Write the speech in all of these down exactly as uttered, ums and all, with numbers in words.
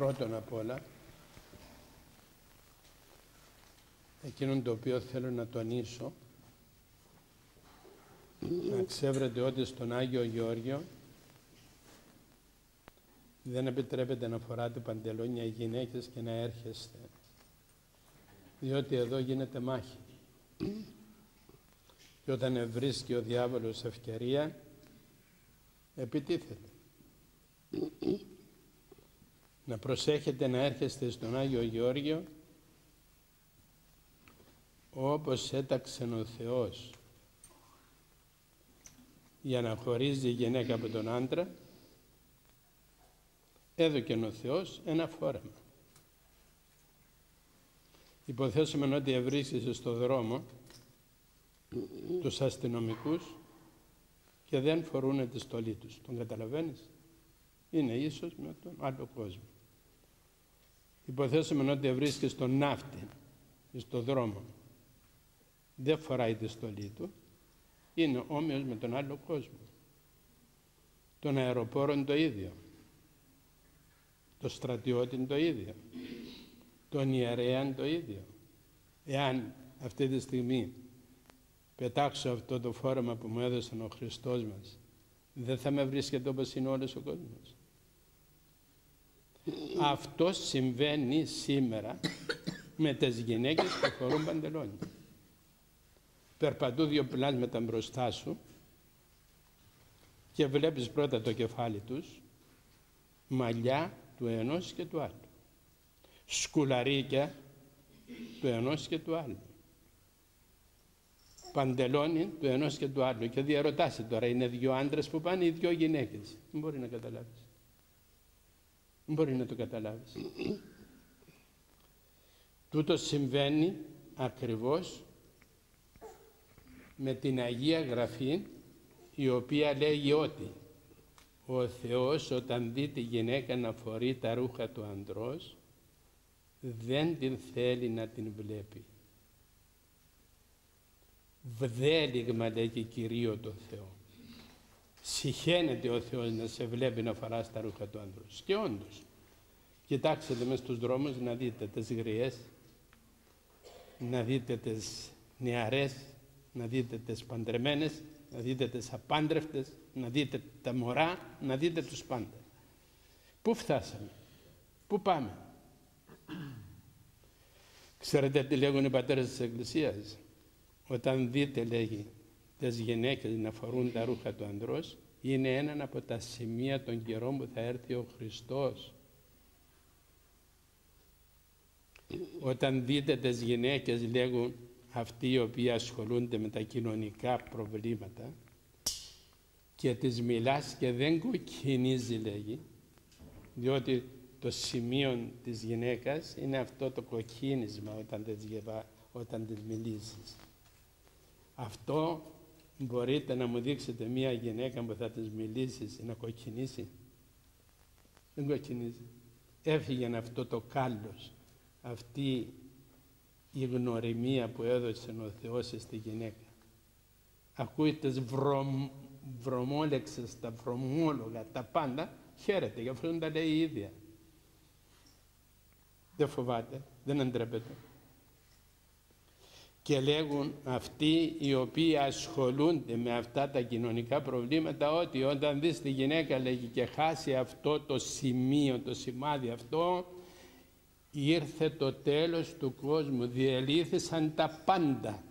Πρώτον απ' όλα, εκείνον το οποίο θέλω να τονίσω, να ξέρετε ότι στον Άγιο Γεώργιο δεν επιτρέπεται να φοράτε παντελόνια οι γυναίκες και να έρχεστε, διότι εδώ γίνεται μάχη. Και όταν βρίσκει ο διάβολος ευκαιρία, επιτίθεται. Να προσέχετε να έρχεστε στον Άγιο Γεώργιο όπως έταξεν ο Θεός για να χωρίζει η γυναίκα από τον άντρα, έδωκε ο Θεός ένα φόρεμα. Υποθέσουμε ότι ευρίσκεσαι στο δρόμο τους αστυνομικούς και δεν φορούν τη στολή τους. Τον καταλαβαίνεις? Είναι ίσως με τον άλλο κόσμο. Υποθέσουμε ότι βρίσκεσαι στον ναύτη, στο δρόμο. Δεν φοράει τη στολή του. Είναι όμοιος με τον άλλο κόσμο. Τον αεροπόρο το ίδιο. Το στρατιώτη το ίδιο. Τον ιερέα το ίδιο. Εάν αυτή τη στιγμή πετάξω αυτό το φόρεμα που μου έδωσε ο Χριστός μας, δεν θα με βρίσκεται όπως είναι όλος ο κόσμος. Αυτό συμβαίνει σήμερα με τις γυναίκες που φορούν παντελόνια. Περπατούν δύο πλάσματα μπροστά σου και βλέπεις πρώτα το κεφάλι τους, μαλλιά του ενός και του άλλου, σκουλαρίκια του ενός και του άλλου, παντελόνι του ενός και του άλλου, και διαρωτάσαι τώρα, είναι δύο άντρες που πάνε ή δύο γυναίκες? Δεν μπορεί να καταλάβεις. Δεν μπορεί να το καταλάβεις. Τούτο συμβαίνει ακριβώς με την Αγία Γραφή, η οποία λέγει ότι ο Θεός όταν δει τη γυναίκα να φορεί τα ρούχα του ανδρός, δεν την θέλει να την βλέπει. Βδέλιγμα, λέγει Κυρίω το Θεό. Συχαίνεται ο Θεός να σε βλέπει να φοράς τα ρούχα του ανδρός. Και όντως, κοιτάξτε μες στους δρόμους να δείτε τις γριές, να δείτε τις νεαρές, να δείτε τις παντρεμένες, να δείτε τις απάντρευτες, να δείτε τα μωρά, να δείτε τους πάντες. Πού φτάσαμε? Πού πάμε? Ξέρετε τι λέγουν οι πατέρες της Εκκλησίας? Όταν δείτε, λέγει, τις γυναίκες να φορούν τα ρούχα του ανδρός, είναι ένα από τα σημεία των καιρών που θα έρθει ο Χριστός. Όταν δείτε τις γυναίκες, λέγουν, αυτοί οι οποίοι ασχολούνται με τα κοινωνικά προβλήματα, και τις μιλάς και δεν κοκκινίζει, λέγει, διότι το σημείο της γυναίκας είναι αυτό το κοκκίνισμα όταν τις, όταν τις μιλήσεις. Αυτό μπορείτε να μου δείξετε μία γυναίκα που θα της μιλήσεις να κοκκινήσει? Δεν κοκκινίζει. Έφυγε αυτό το κάλος, αυτή η γνωριμία που έδωσε ο Θεός στη γυναίκα. Ακούει τις βρωμ, βρωμόλεξες, τα βρωμόλογα, τα πάντα, χαίρεται, γι' αυτό τα λέει η ίδια. Δεν φοβάται, δεν αντρέπεται. Και λέγουν αυτοί οι οποίοι ασχολούνται με αυτά τα κοινωνικά προβλήματα, ότι όταν δεις τη γυναίκα, λέγει, και χάσει αυτό το σημείο, το σημάδι αυτό, ήρθε το τέλος του κόσμου, διελύθησαν τα πάντα.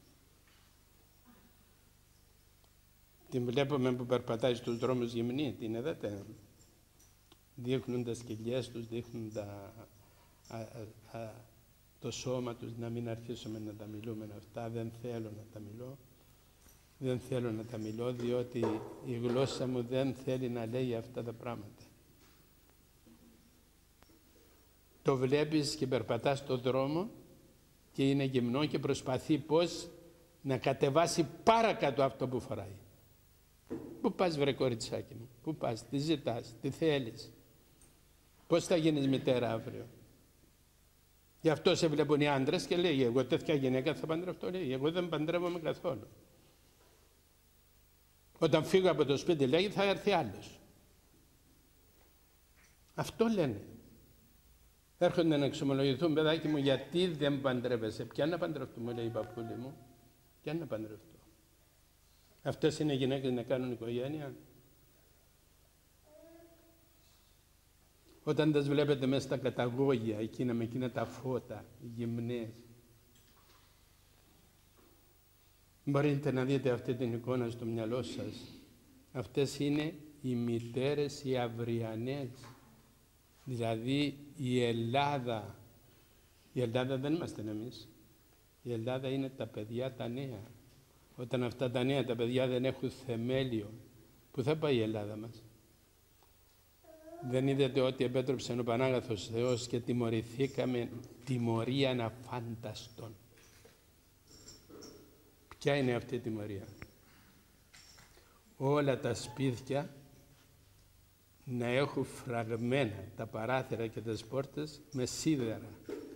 Την βλέπουμε που περπατάει στους δρόμους γυμνή, την είδατε? Δείχνουν τα σκυλιές τους, δείχνουν τα, α, α, α, το σώμα τους, να μην αρχίσουμε να τα μιλούμε αυτά. Δεν θέλω να τα μιλώ. Δεν θέλω να τα μιλώ, διότι η γλώσσα μου δεν θέλει να λέει αυτά τα πράγματα. Το βλέπεις και περπατάς στον δρόμο και είναι γυμνό και προσπαθεί πώς να κατεβάσει παρακάτω αυτό που φοράει. Πού πας, βρε κοριτσάκι μου? Πού πας? Τι ζητάς? Τι θέλεις? Πώς θα γίνεις μητέρα αύριο? Γι' αυτό σε βλέπουν οι άντρες και λέει, εγώ τέτοια γυναίκα θα παντρευτώ, λέει, εγώ δεν παντρεύομαι καθόλου. Όταν φύγω από το σπίτι, λέει, θα έρθει άλλος. Αυτό λένε. Έρχονται να εξομολογηθούν, παιδάκι μου, γιατί δεν παντρεύεσαι. Ποια να παντρευτούμε, λέει η παππούλη μου. Ποια να παντρευτώ. Αυτές είναι οι γυναίκες να κάνουν οικογένεια. Όταν τις βλέπετε μέσα στα καταγόγια, εκείνα με εκείνα τα φώτα, οι γυμνές, μπορείτε να δείτε αυτή την εικόνα στο μυαλό σας. Αυτές είναι οι μητέρες οι αυριανές. Δηλαδή η Ελλάδα, η Ελλάδα δεν είμαστε εμείς. Η Ελλάδα είναι τα παιδιά τα νέα. Όταν αυτά τα νέα, τα παιδιά δεν έχουν θεμέλιο, πού θα πάει η Ελλάδα μας. Δεν είδατε ότι επέτρεψε ο Πανάγαθος Θεός και τιμωρηθήκαμε τιμωρίαν αφάνταστον. Ποια είναι αυτή η τιμωρία. Όλα τα σπίτια να έχουν φραγμένα τα παράθυρα και τις πόρτες με σίδερα.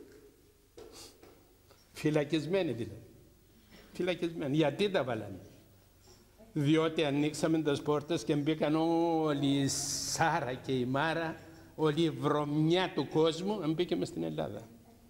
Φυλακισμένοι δηλαδή. Φυλακισμένοι. Γιατί τα βάλανε. Διότι ανοίξαμε τις πόρτες και μπήκαν όλη η Σάρα και η Μάρα, όλη η βρωμιά του κόσμου, μπήκε μες στην Ελλάδα.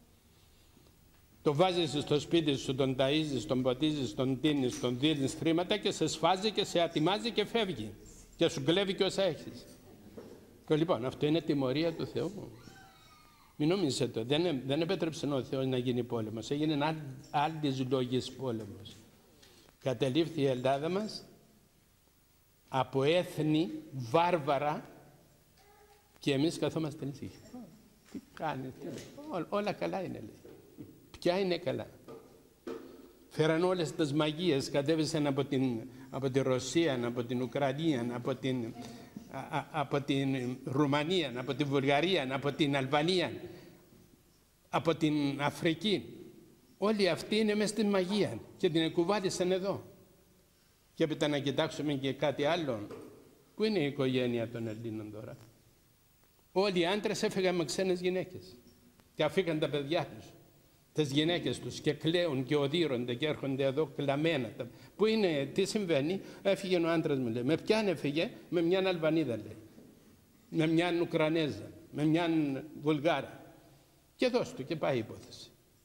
Το βάζεις στο σπίτι σου, τον ταΐζεις, τον ποτίζεις, τον τίνεις, τον δίνεις χρήματα και σε σφάζει και σε ατιμάζει και φεύγει. Και σου κλέβει και όσα έχεις. Και λοιπόν, αυτό είναι τιμωρία του Θεού. Μην νομίζετε, δεν, δεν επέτρεψε ο Θεός να γίνει πόλεμος. Έγινε άλλης λόγης πόλεμος. Κατελήφθη η Ελλάδα μας από έθνη βάρβαρα και εμείς καθόμαστε ήσυχοι. Τι κάνει, τι Ό, όλα καλά είναι, λέει. Ποια είναι καλά. Φέραν όλες τις μαγείες, κατέβησαν από την, από τη Ρωσία, από την Ουκρανία, από την, α, α, από την Ρουμανία, από την Βουλγαρία, από την Αλβανία, από την Αφρική. Όλοι αυτοί είναι μες στην μαγεία και την εκουβάλισαν εδώ. Και έπειτα να κοιτάξουμε και κάτι άλλο. Πού είναι η οικογένεια των Ελλήνων τώρα. Όλοι οι άντρες έφυγαν με ξένες γυναίκες και αφήκαν τα παιδιά τους, τις γυναίκες τους, και κλαίουν και οδύρονται και έρχονται εδώ κλαμμένα. Πού είναι, τι συμβαίνει. Έφυγε ο άντρας μου, λέει. Με ποιαν έφυγε? Με μιαν Αλβανίδα, λέει. Με μιαν Ουκρανέζα, με μιαν Βουλγάρα. Και δώσ' του και πάει η υπόθεση.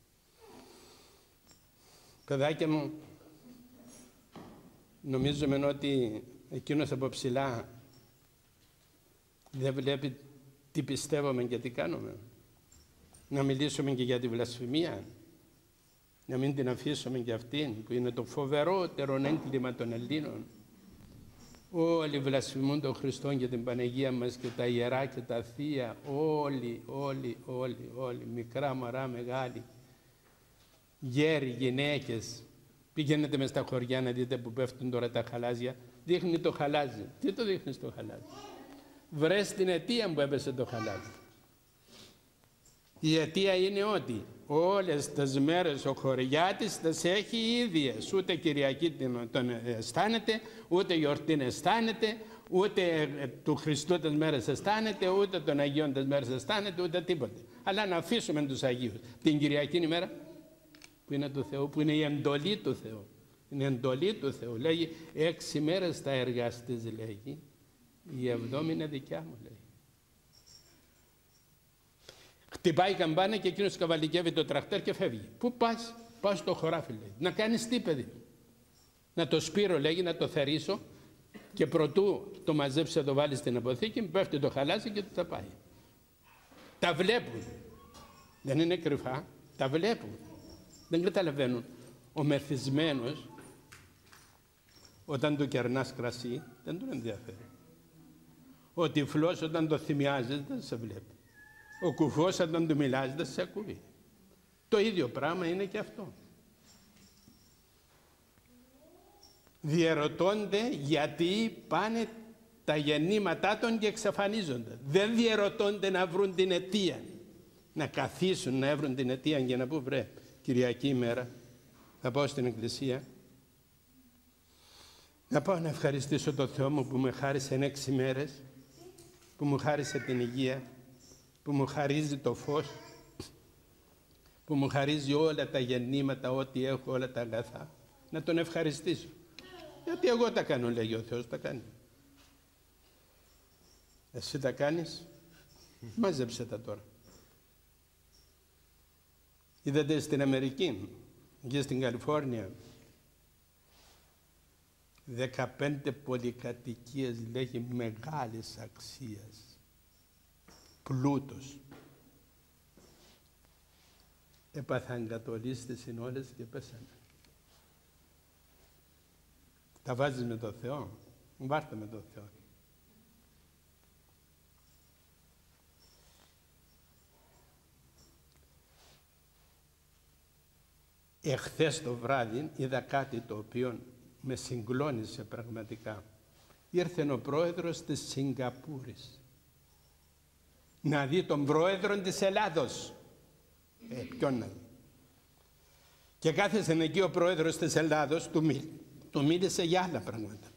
Παιδάκια μου, νομίζουμε ότι εκείνος από ψηλά δεν βλέπει τι πιστεύουμε και τι κάνουμε. Να μιλήσουμε και για τη βλασφημία, να μην την αφήσουμε και αυτήν που είναι το φοβερότερο έγκλημα των Ελλήνων. Όλοι βλασφημούν τον Χριστό και την Παναγία μας και τα ιερά και τα θεία, όλοι, όλοι, όλοι, όλοι, μικρά, μωρά, μεγάλοι, γέροι, γυναίκες. Πηγαίνετε μες στα χωριά να δείτε που πέφτουν τώρα τα χαλάζια. Δείχνει το χαλάζι. Τι το δείχνεις το χαλάζι? Βρες την αιτία που έπεσε το χαλάζι. Η αιτία είναι ότι όλες τις μέρες ο χωριάτης τις έχει ίδιες. Ούτε Κυριακή τον αισθάνεται, ούτε γιορτή αισθάνεται, ούτε του Χριστού τις μέρες αισθάνεται, ούτε των Αγίων τις μέρες αισθάνεται, ούτε τίποτε. Αλλά να αφήσουμε τους Αγίους. Την Κυριακή ημέρα που είναι του Θεού, που είναι η εντολή του Θεού. Είναι η εντολή του Θεού. Λέγει έξι μέρες θα εργαστείς, λέγει. Η εβδόμη είναι δικιά μου, λέει. Χτυπάει η καμπάνα και εκείνος καβαλικεύει το τρακτέρ και φεύγει. Πού πας? Πάω στο χωράφι, λέει. Να κάνεις τι, παιδί? Να το σπείρω, λέγει, να το θερήσω και προτού το μαζέψει να το βάλει στην αποθήκη, πέφτει το χαλάζι και του τα πάει. Τα βλέπουν. Δεν είναι κρυφά. Τα βλέπουν. Δεν καταλαβαίνουν. Ο μεθυσμένος, όταν του κερνάς κρασί, δεν τον ενδιαφέρει. Ο τυφλός, όταν το θυμιάζεις, δεν σε βλέπει. Ο κουφός, όταν του μιλάς, δεν σε ακούει. Το ίδιο πράγμα είναι και αυτό. Διερωτώνται γιατί πάνε τα γεννήματά των και εξαφανίζονται. Δεν διερωτώνται να βρουν την αιτία. Να καθίσουν να βρουν την αιτία για να πούν, βρε, Κυριακή ημέρα θα πάω στην εκκλησία, να πάω να ευχαριστήσω τον Θεό μου που με χάρισε έξι μέρες, που μου χάρισε την υγεία, που μου χαρίζει το φως, που μου χαρίζει όλα τα γεννήματα, ό,τι έχω, όλα τα αγαθά, να τον ευχαριστήσω. Γιατί εγώ τα κάνω, λέγει ο Θεός, τα κάνει. Εσύ τα κάνεις, μάζεψε τα τώρα. Είδατε στην Αμερική και στην Καλιφόρνια δεκαπέντε πολυκατοικίες, λέγει, μεγάλης αξίας, πλούτος. Έπαθαν κατολίστες είναι όλες και πέσανε. Τα βάζεις με το Θεό, βάρτε με το Θεό. Εχθές το βράδυ είδα κάτι το οποίο με συγκλώνησε πραγματικά. Ήρθε ο πρόεδρος της Σιγκαπούρης να δει τον πρόεδρο της Ελλάδος. Ε, ποιον να δει. Και κάθεσε εκεί ο πρόεδρος της Ελλάδος, του, μίλ, του μίλησε για άλλα πράγματα.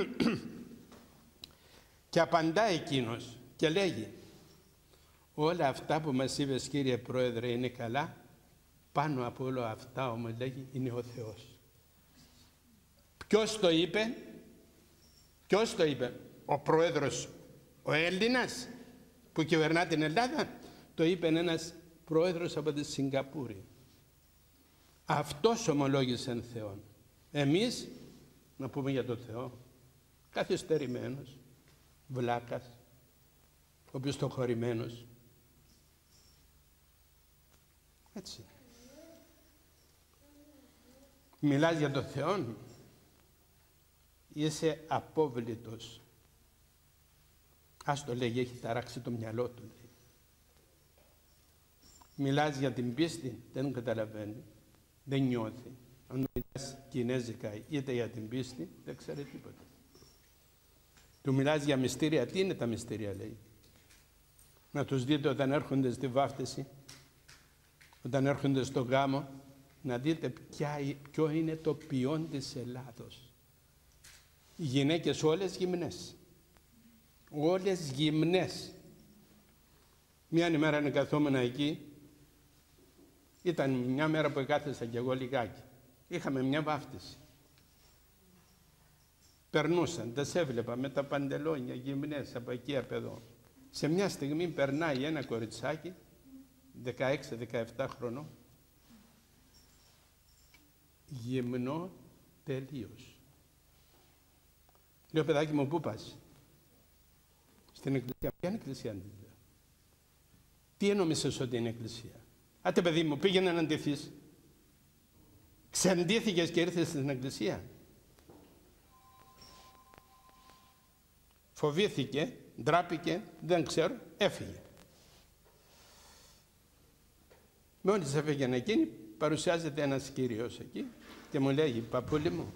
Και απαντά εκείνος και λέγει, όλα αυτά που μας είπες, κύριε πρόεδρε, είναι καλά, πάνω από όλα αυτά όμως, λέγει, είναι ο Θεός. Ποιος το είπε? Ποιος το είπε? Ο πρόεδρος, ο Έλληνας που κυβερνά την Ελλάδα? Το είπε ένας πρόεδρος από τη Σιγκαπούρη. Αυτός ομολόγησε Θεόν. Εμείς να πούμε για τον Θεό, καθυστερημένος, βλάκας, οπισθοχωρημένος. Έτσι. Μιλάς για τον Θεό, είσαι απόβλητος. Ας το λέγει, έχει ταράξει το μυαλό του. Λέει. Μιλάς για την πίστη, δεν καταλαβαίνει, δεν νιώθει. Αν μιλάς κινέζικα είτε για την πίστη, δεν ξέρει τίποτα. Του μιλάς για μυστήρια, τι είναι τα μυστήρια, λέει. Να τους δείτε όταν έρχονται στη βάφτιση, όταν έρχονται στο γάμο, να δείτε ποια, ποιο είναι το ποιόν της Ελλάδος. Οι γυναίκες όλες γυμνές. Όλες γυμνές. Μια ημέρα είναι καθόμενα εκεί, ήταν μια μέρα που κάθεσα κι εγώ λιγάκι. Είχαμε μια βάφτιση. Περνούσαν, τα έβλεπα με τα παντελόνια γυμνές από εκεί απ' εδώ. Σε μια στιγμή περνάει ένα κοριτσάκι, δεκαέξι δεκαεπτά χρονών, γυμνό τελείως. Λέω, παιδάκι μου, πού πας? Στην εκκλησία. Ποια είναι εκκλησία? Δηλαδή? Τι ενόμισες ότι είναι εκκλησία? Άτε παιδί μου, πήγαινε να αντιθείς. Ξαντήθηκες και ήρθες στην εκκλησία. Φοβήθηκε, ντράπηκε, δεν ξέρω, έφυγε. Μόλις έφυγε εκείνη, παρουσιάζεται ένας κύριος εκεί και μου λέει, παππούλη μου,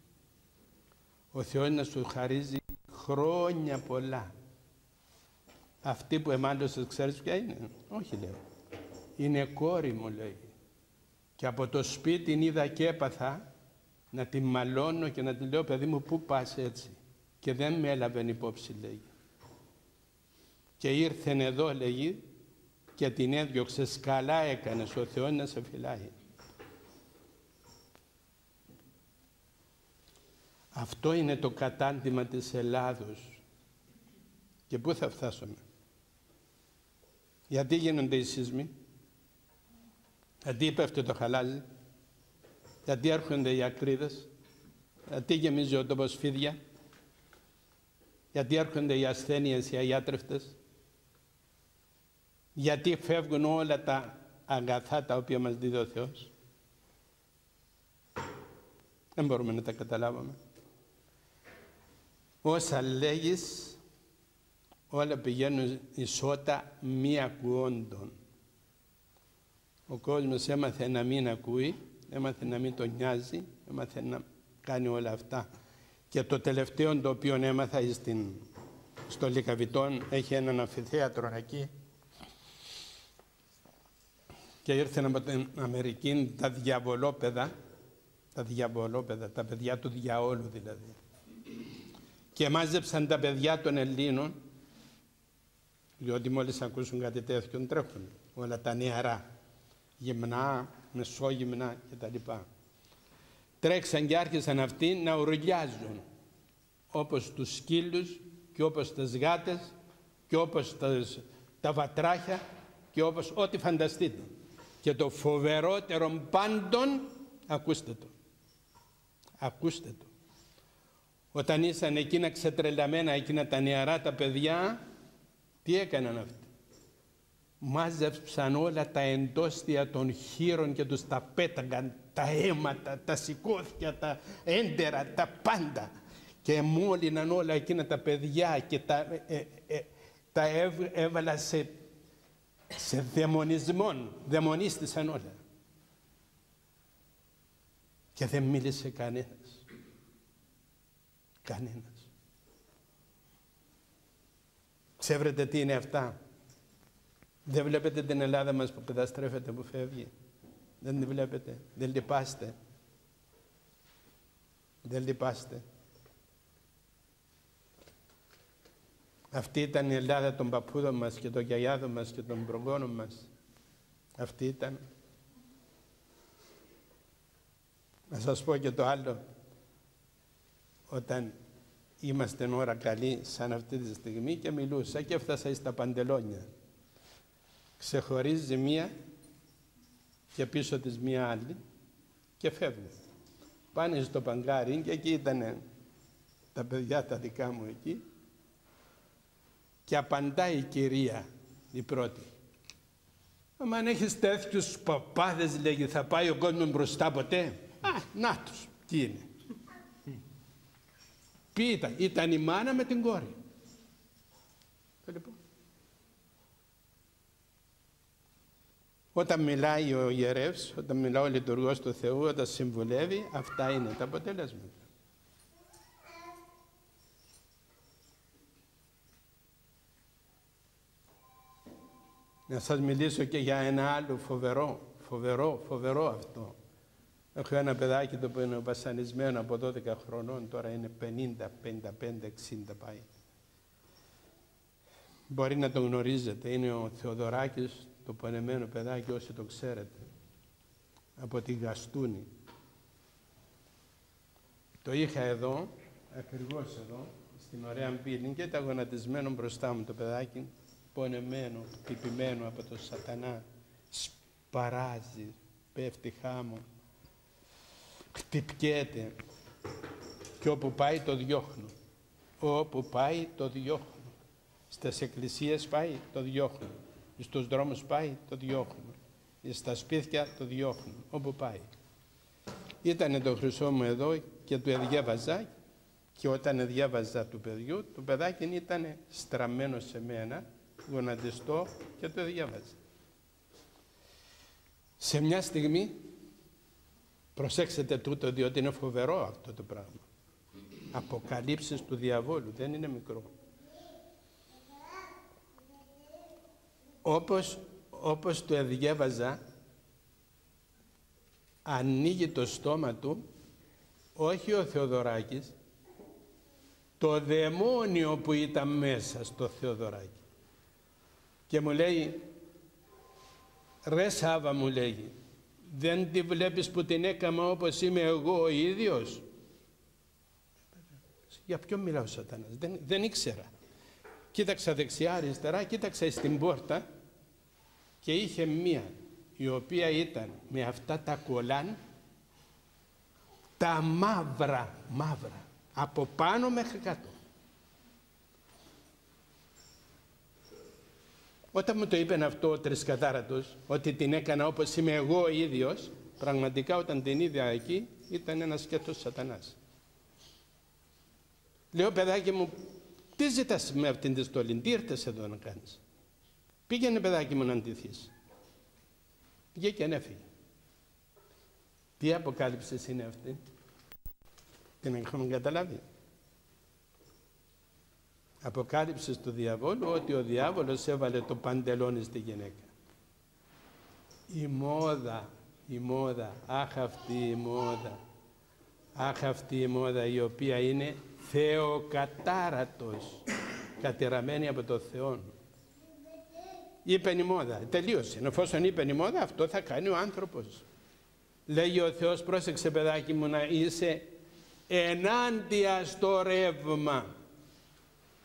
ο Θεός να σου χαρίζει χρόνια πολλά. Αυτή που εμάλωσες, ξέρεις ποια είναι? Όχι, λέω. Είναι κόρη μου, λέει. Και από το σπίτι είδα και έπαθα να τη μαλώνω και να τη λέω, παιδί μου, πού πας έτσι? Και δεν με έλαβε υπόψη, λέει. Και ήρθεν εδώ, λέγει, και την έδιωξε. Καλά έκανες, ο Θεός να σε φυλάει. Αυτό είναι το κατάντημα της Ελλάδος. Και πού θα φτάσουμε? Γιατί γίνονται οι σεισμοί? Γιατί πέφτει το χαλάζι? Γιατί έρχονται οι ακρίδες? Γιατί γεμίζει ο τόπος φίδια? Γιατί έρχονται οι ασθένειες, οι αγιάτρευτες? Γιατί φεύγουν όλα τα αγαθά τα οποία μας δίδει ο Θεός? Δεν μπορούμε να τα καταλάβουμε. Όσα λέγεις, όλα πηγαίνουν ισότα μη ακουόντων. Ο κόσμος έμαθε να μην ακούει, έμαθε να μην τον νοιάζει, έμαθε να κάνει όλα αυτά. Και το τελευταίο το οποίο έμαθα στην, στο Λυκαβητόν, έχει έναν αμφιθέατρο εκεί, και ήρθαν από την Αμερική τα διαβολόπαιδα, τα διαβολόπαιδα, τα παιδιά του διαόλου δηλαδή. Και μάζεψαν τα παιδιά των Ελλήνων, διότι μόλις ακούσουν κάτι τέτοιο τρέχουν, όλα τα νεαρά, γυμνά, μεσόγυμνα κτλ. Τρέξαν και άρχισαν αυτοί να ουρλιάζουν, όπως τους σκύλους και όπως τις γάτες και όπως τα, τα βατράχια και όπως ό,τι φανταστείτε. Και το φοβερότερο πάντων, ακούστε το, ακούστε το. Όταν ήσαν εκείνα ξετρελαμένα, εκείνα τα νεαρά τα παιδιά, τι έκαναν αυτοί? Μάζεψαν όλα τα εντόστια των χείρων και τους τα πέταγαν, τα αίματα, τα σηκώθια, τα έντερα, τα πάντα. Και μόλυναν όλα εκείνα τα παιδιά και τα, ε, ε, τα έβ, έβαλα σε, σε δαιμονισμόν, δαιμονίστησαν όλα. Και δεν μίλησε κανένας. Κανένας. Ξέρετε τι είναι αυτά? Δεν βλέπετε την Ελλάδα μας που καταστρέφεται, που φεύγει? Δεν τη βλέπετε? Δεν λυπάστε? Δεν λυπάστε? Αυτή ήταν η Ελλάδα των παππούδων μας και των γιαγιάδων μας και των προγόνων μας. Αυτή ήταν. Να σας πω και το άλλο. Όταν είμαστε ώρα καλή σαν αυτή τη στιγμή και μιλούσα και έφτασα στα παντελόνια. Ξεχωρίζει μία και πίσω της μία άλλη και φεύγουν. Πάνε στο παγκάρι και εκεί ήταν τα παιδιά τα δικά μου εκεί και απαντάει η κυρία η πρώτη. Μα αν έχεις τέτοιους παπάδες, λέγει, θα πάει ο κόσμος μπροστά ποτέ? Α, να τους, τι είναι. Ποιοι ήταν? Ήταν η μάνα με την κόρη. Λοιπόν. Όταν μιλάει ο ιερεύς, όταν μιλάει ο λειτουργός του Θεού, όταν συμβουλεύει, αυτά είναι τα αποτελέσματα. Να σας μιλήσω και για ένα άλλο φοβερό, φοβερό, φοβερό αυτό. Έχω ένα παιδάκι το που είναι βασανισμένο από δώδεκα χρονών, τώρα είναι πενήντα, πενήντα πέντε, εξήντα πάει. Μπορεί να τον γνωρίζετε, είναι ο Θεοδωράκης, το πονεμένο παιδάκι, όσοι το ξέρετε, από τη Γαστούνη. Το είχα εδώ, ακριβώς εδώ, στην ωραία πύλη και ήταν γονατισμένο μπροστά μου το παιδάκι, πονεμένο, χτυπημένο από τον σατανά, σπαράζει, πέφτει χάμω, χτυπιέται και όπου πάει το διώχνω. Όπου πάει το διώχνω. Στις εκκλησίες πάει το διώχνω. Στους δρόμους πάει το διώχνω. Στα σπίτια το διώχνω. Όπου πάει. Ήτανε το χρυσό μου εδώ και του διάβαζα και όταν διάβαζα του παιδιού, το παιδάκι ήταν στραμμένο σε μένα, γονατιστό και το διάβαζα. Σε μια στιγμή, προσέξτε τούτο διότι είναι φοβερό αυτό το πράγμα. Αποκαλύψεις του διαβόλου, δεν είναι μικρό. Όπως, όπως το διέβαζα, ανοίγει το στόμα του, όχι ο Θεοδωράκης, το δαιμόνιο που ήταν μέσα στο Θεοδωράκη. Και μου λέει, ρε Σάβα, μου λέει, δεν τη βλέπεις που την έκαμα όπως είμαι εγώ ο ίδιος? Για ποιον μιλάω ο σατανάς? Δεν, δεν ήξερα. Κοίταξα δεξιά αριστερά, κοίταξα στην πόρτα και είχε μία η οποία ήταν με αυτά τα κολάν, τα μαύρα, μαύρα, από πάνω μέχρι κάτω. Όταν μου το είπεν αυτό ο τρισκατάρατος, ότι την έκανα όπως είμαι εγώ ο ίδιος, πραγματικά όταν την είδα εκεί ήταν ένας σκέτος σατανάς. Λέω, παιδάκι μου, τι ζητάς με αυτήν τη στολή, τι ήρθες εδώ να κάνεις? Πήγαινε, παιδάκι μου, να αντιθείς. Πήγε και ανέφυγε. Τι αποκάλυψης είναι αυτή? Την έχουμε καταλάβει. Αποκάλυψης του διαβόλου ότι ο διάβολος έβαλε το παντελόνι στη γυναίκα. Η μόδα, η μόδα, αχ αυτή η μόδα, αχ αυτή η μόδα η οποία είναι θεοκατάρατος, κατεραμένη από το Θεό. Είπε η μόδα, τελείωσε. Εφόσον είπε η μόδα, αυτό θα κάνει ο άνθρωπος. Λέγει ο Θεός, πρόσεξε παιδάκι μου, να είσαι ενάντια στο ρεύμα.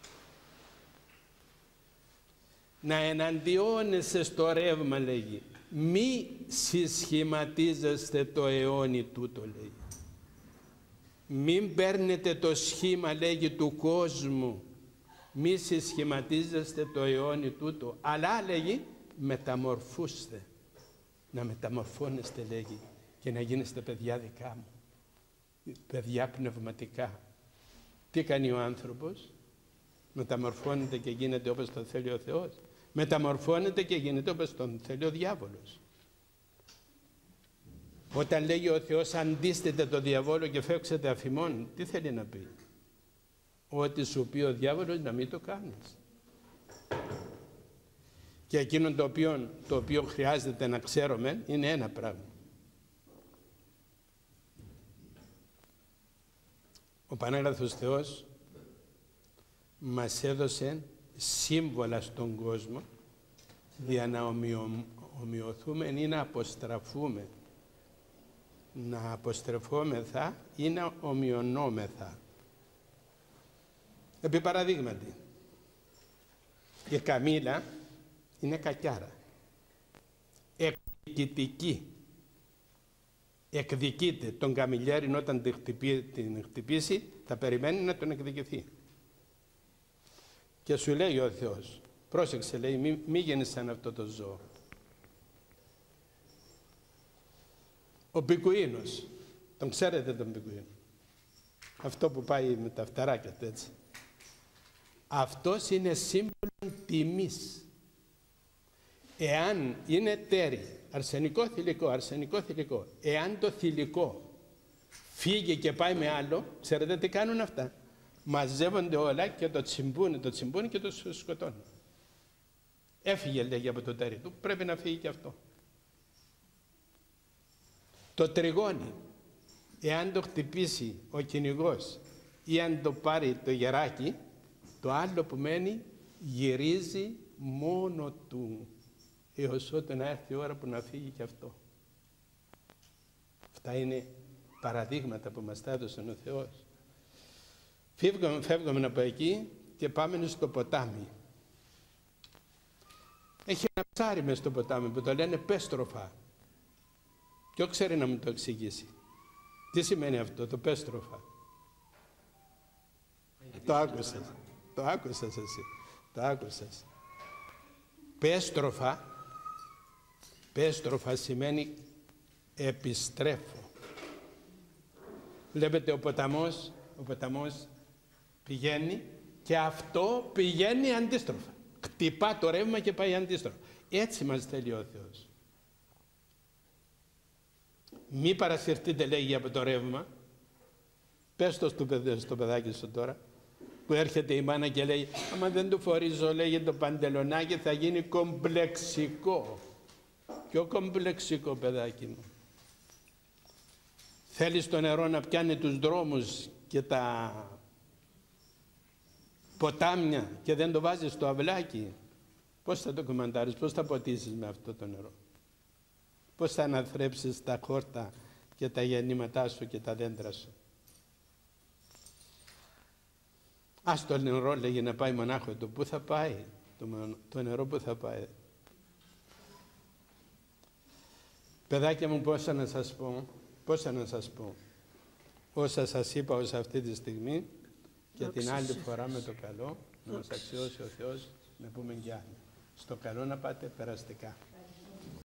Να εναντιώνεσαι στο ρεύμα, λέγει. μη συσχηματίζεστε το αιώνι τούτο, λέει. Μην παίρνετε το σχήμα, λέγει, του κόσμου. Μη συσχηματίζεστε το αιώνι τούτο. Αλλά, λέγει, μεταμορφούστε. Να μεταμορφώνεστε, λέγει, και να γίνεστε παιδιά δικά μου. Παιδιά πνευματικά. Τι κάνει ο άνθρωπος? Μεταμορφώνεται και γίνεται όπως τον θέλει ο Θεός. Μεταμορφώνεται και γίνεται όπως τον θέλει ο διάβολος. Όταν λέγει ο Θεός αντίστητε το διαβόλο και φεύξετε αφημών, τι θέλει να πει? Ότι σου πει ο διάβολος να μην το κάνεις. Και εκείνο το οποίο, το οποίο χρειάζεται να ξέρουμε είναι ένα πράγμα. Ο Πανάγραφος Θεός μας έδωσε σύμβολα στον κόσμο για να ομοιο, ομοιωθούμε ή να αποστραφούμε. Να αποστρεφόμεθα ή να ομοιωνόμεθα. Επί παραδείγματι, η καμήλα είναι κακιάρα, εκδικητική. Εκδικείται τον καμιλιάριν, όταν την χτυπήσει, την χτυπήσει θα περιμένει να τον εκδικηθεί. Και σου λέει ο Θεός, πρόσεξε, λέει, μη, μη γίνεις σαν αυτό το ζώο. Ο πικουίνος, τον ξέρετε τον πικουίνο? Αυτό που πάει με τα φτεράκια του, έτσι. Αυτός είναι σύμβολο τιμής. Εάν είναι τέρι, αρσενικό θηλυκό, αρσενικό θηλυκό, εάν το θηλυκό φύγει και πάει με άλλο, ξέρετε τι κάνουν αυτά? Μαζεύονται όλα και το τσιμπούνι, το τσιμπούνι και το σκοτώνουν. Έφυγε, λέγει, από το τέρι του, πρέπει να φύγει και αυτό. Το τριγώνι, εάν το χτυπήσει ο κυνηγός ή αν το πάρει το γεράκι, το άλλο που μένει γυρίζει μόνο του, έως ότου να έρθει η ώρα που να φύγει και αυτό. Αυτά είναι παραδείγματα που μας τα έδωσε ο Θεός. Φεύγουμε, φεύγουμε από εκεί και πάμε στο ποτάμι. Έχει ένα ψάρι μες στο ποτάμι που το λένε πέστροφα. Ποιο ξέρει να μου το εξηγήσει? Τι σημαίνει αυτό το πέστροφα? Το άκουσες. Το άκουσες εσύ. Το άκουσες. Πέστροφα, πέστροφα σημαίνει επιστρέφω. Βλέπετε ο ποταμός, ο ποταμός πηγαίνει και αυτό πηγαίνει αντίστροφα. Χτυπά το ρεύμα και πάει αντίστροφα. Έτσι μας θέλει ο Θεός. Μη παρασυρθείτε, λέγει, από το ρεύμα. Πες το στο, παιδε, στο παιδάκι σου τώρα, που έρχεται η μάνα και λέει, άμα δεν του φορίζω, λέγει, το παντελονάκι, θα γίνει κομπλεξικό. Ποιο κομπλεξικό, παιδάκι μου? Θέλεις το νερό να πιάνει τους δρόμους και τα ποτάμια και δεν το βάζεις στο αυλάκι? Πώς θα το κομμαντάρεις, πώς θα ποτίσεις με αυτό το νερό? Πώς θα αναθρέψεις τα χόρτα και τα γεννήματά σου και τα δέντρα σου? Ας το νερό, λέγει, να πάει μονάχο του. Πού θα πάει το, το νερό, πού θα πάει? Παιδάκια μου, πόσα να σας πω, πόσα να σας πω. Όσα σας είπα ως αυτή τη στιγμή, και την άλλη φορά με το καλό, να μας αξιώσει ο Θεός, να πούμε κι άλλοι. Στο καλό να πάτε περαστικά.